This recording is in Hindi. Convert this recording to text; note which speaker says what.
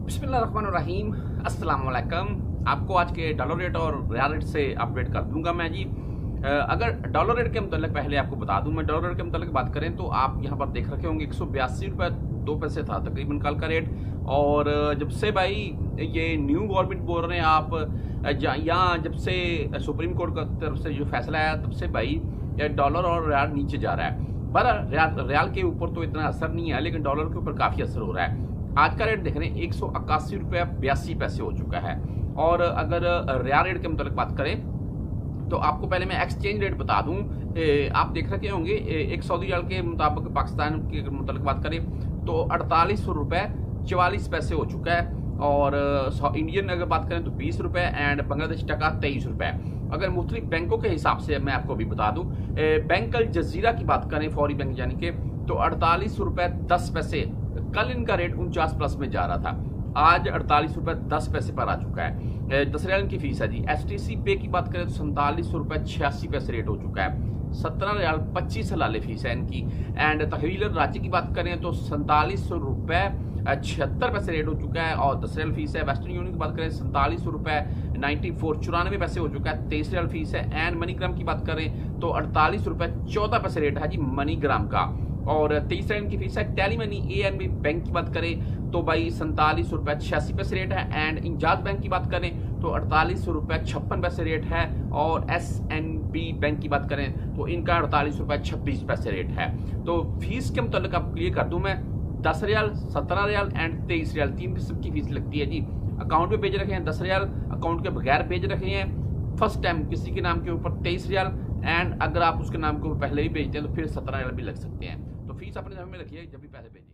Speaker 1: बिस्मिल्लाहिर्रहमानिर्रहीम, अस्सलाम वालेकुम। आपको आज के डॉलर रेट और रियाल रेट से अपडेट कर दूंगा मैं जी। अगर डॉलर रेट के मतलब पहले आपको बता दूं, मैं डॉलर रेट के मतलब बात करें तो आप यहां पर देख रखे होंगे 182 रुपये 2 पैसे था तकरीबन कल का रेट। और जब से भाई ये न्यू गवर्नमेंट बोल रहे हैं आप यहाँ जब से सुप्रीम कोर्ट की तरफ से जो फैसला आया तब से भाई डॉलर और रियाल नीचे जा रहा है। पर रियाल के ऊपर तो इतना असर नहीं है, लेकिन डॉलर के ऊपर काफी असर हो रहा है। आज का रेट देख रहे हैं 181 रुपये 82 पैसे हो चुका है। और अगर रियाल रेट के मतलब बात करें तो आपको पहले मैं एक्सचेंज रेट बता दूं। आप देख रखे होंगे एक सऊदी रियाल के मुताबिक पाकिस्तान के मतलब बात करें तो 48 रुपये 44 पैसे हो चुका है। और इंडियन अगर बात करें तो 20 रुपये एंड बांग्लादेश टका 23 रुपये। अगर मुख्तलिफ बैंकों के हिसाब से मैं आपको अभी बता दूं, बैंक अल जजीरा की बात करें फौरी बैंक यानी कि तो 48 रुपये 10 पैसे, कल इनका रेट 49 प्लस में जा रहा था, आज 48 रुपये 10 पैसे पर आ चुका है। 10 रियाल की फीस है जी। STC पे की बात करें तो 47 रुपये 86 पैसे रेट हो चुका है। 17 रियाल 25 हलाले फीस है इनकी। एंड तहवील राज्य की बात करें तो 47 रुपये 76 पैसे रेट हो चुका है और 10 रियाल फीस है। वेस्टर्न यूनियन की बात करें 47 रुपये 94 पैसे हो चुका है, 23 रियाल फीस है। एंड मनीग्राम की बात करें तो 48 रुपये 14 पैसे रेट है जी मनीग्राम का और 23 रियाल की फीस है। टेली मनी ANB बैंक की बात करें तो भाई 47 रुपये 86 पैसे रेट है। एंड इंजाज बैंक की बात करें तो 48 रुपये 56 पैसे रेट है। और SNB बैंक की बात करें तो इनका 48 रुपये 26 पैसे रेट है। तो फीस के मुताबिक आप क्लियर कर दूं मैं, 10 रियाल 17 रियाल एंड 23 रियाल 3 किस्म की फीस लगती है जी। अकाउंट में भेज रखे हैं 10 रियाल, अकाउंट के बगैर भेज रखे हैं फर्स्ट टाइम किसी के नाम के ऊपर 23 रियाल एंड अगर आप उसके नाम के ऊपर पहले ही भेजते हैं तो फिर 17 रियाल भी लग सकते हैं। तो फीस अपने समय में रखिए जब भी पैसे भेजें।